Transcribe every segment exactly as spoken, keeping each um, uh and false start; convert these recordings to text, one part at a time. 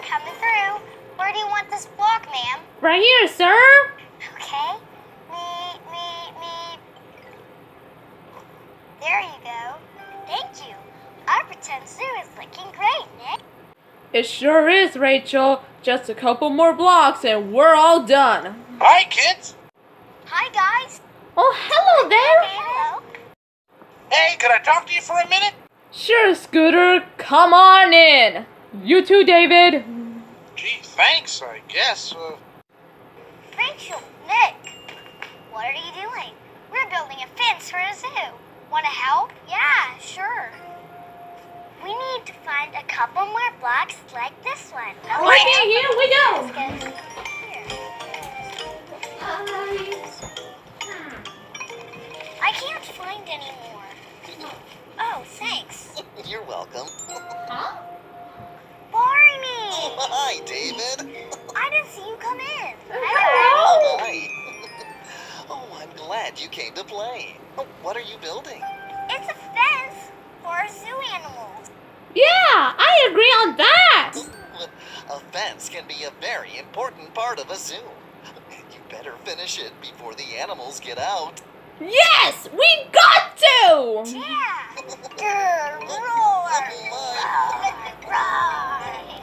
coming through. Where do you want this block, ma'am? Right here, sir. Okay. Me, me, me. There you go. Thank you. Our pretend zoo is looking great, Nick. It sure is, Rachel. Just a couple more blocks and we're all done. Hi, kids. Hi, guys. Oh, hello there. Hello. Hey, could I talk to you for a minute? Sure, Scooter. Come on in. You too, David. Gee, thanks, I guess. Uh, Rachel, Nick, what are you doing? We're building a fence for a zoo. Want to help? Yeah, sure. We need to find a couple more blocks like this one. Okay, here we go. Let's go here. I can't find any more. Oh, thanks. You're welcome. Huh? Barney! Hi, David. I didn't see you come in. Hello. Hi. Oh, I'm glad you came to play. Oh, what are you building? It's a fence for zoo animals. Yeah, I agree on that. A fence can be a very important part of a zoo. You better finish it before the animals get out. Yes, we got to. Yeah. Grr, roar. Roar.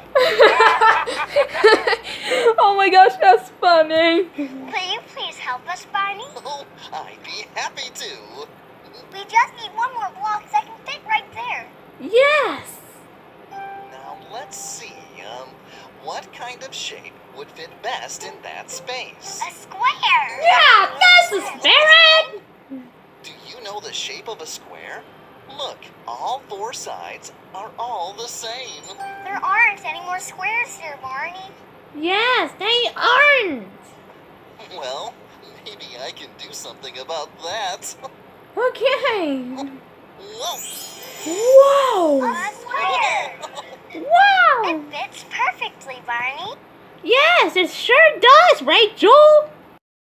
Oh my gosh, that's funny. Will you please help us, Barney? Oh, I'd be happy to. We just need one more block so I can fit right there. Yes. Now, let's see. Um, what kind of shape would fit best in that space? A square. Yeah, that's the spirit. Do you know the shape of a square? Look, all four sides are all the same. There aren't any more squares here, Barney. Yes, they aren't. Well, maybe I can do something about that. Okay. Whoa! Whoa. A square. Wow. It fits perfectly, Barney. Yes, it sure does, Rachel.